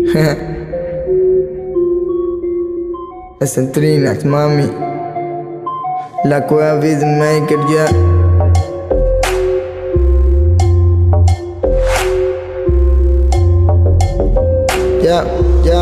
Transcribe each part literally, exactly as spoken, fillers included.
Es el Trinax, mami. La Cueva Beatmaker, ya. Ya, ya.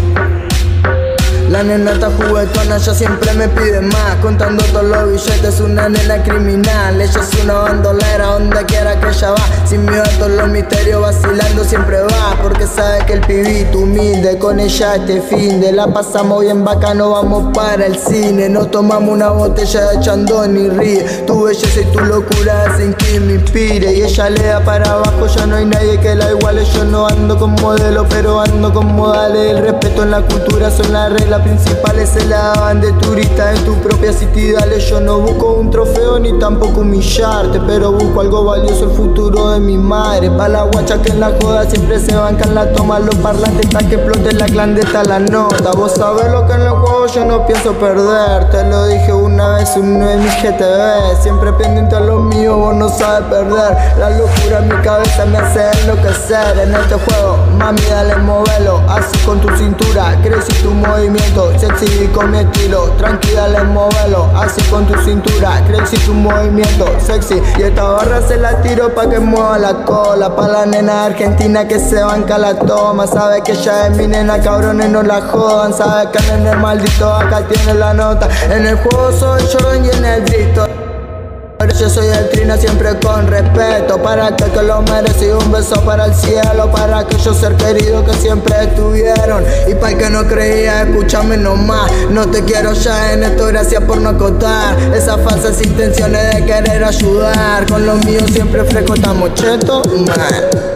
La nena está juguetona, ella siempre me pide más. Contando todos los billetes, una nena criminal. Ella es una bandolera, donde quiera que ella va. Sin miedo a todos los misterios, vacilando siempre va. Porque sabe que el pibito humilde, con ella este fin de la pasamos bien bacano, vamos para el cine. Nos tomamos una botella de chandón y ríe. Tu belleza y tu locura hacen que me inspire. Y ella le da para abajo, ya no hay nadie que la iguale. Yo no ando con modelo, pero ando con modales. El respeto en la cultura son las reglas principales, se la daban de turista en tu propia city. Dale, yo no busco un trofeo ni tampoco humillarte, pero busco algo valioso, el futuro de mi madre. Pa' la guacha que en la joda siempre se bancan la toma, los parlantes hasta que explote la clandesta la nota. Vos sabés lo que en el juego yo no pienso perder, te lo dije una vez, uno de mis G T V. Siempre pendiente a lo mío, vos no sabes perder. La locura en mi cabeza me hace enloquecer. En este juego, mami, dale, movelo, así con tu cintura, crece tu movimiento sexy con mi estilo, tranqui, dale, movelo, así con tu cintura, crazy tu movimiento, sexy. Y esta barra se la tiro pa' que mueva la cola, pa' la nena argentina que se banca la toma. Sabe que ella es mi nena, cabrones no la jodan. Sabe que el nene maldito acá tiene la nota. En el juego soy Jordan y en el Cristo. Yo soy el Trina siempre con respeto, para aquel que lo merece, y un beso para el cielo, para aquellos ser queridos que siempre estuvieron. Y para el que no creía, escúchame nomás, no te quiero ya en esto, gracias por no acotar esas falsas intenciones de querer ayudar. Con los míos siempre fresco, estamos chetos, man.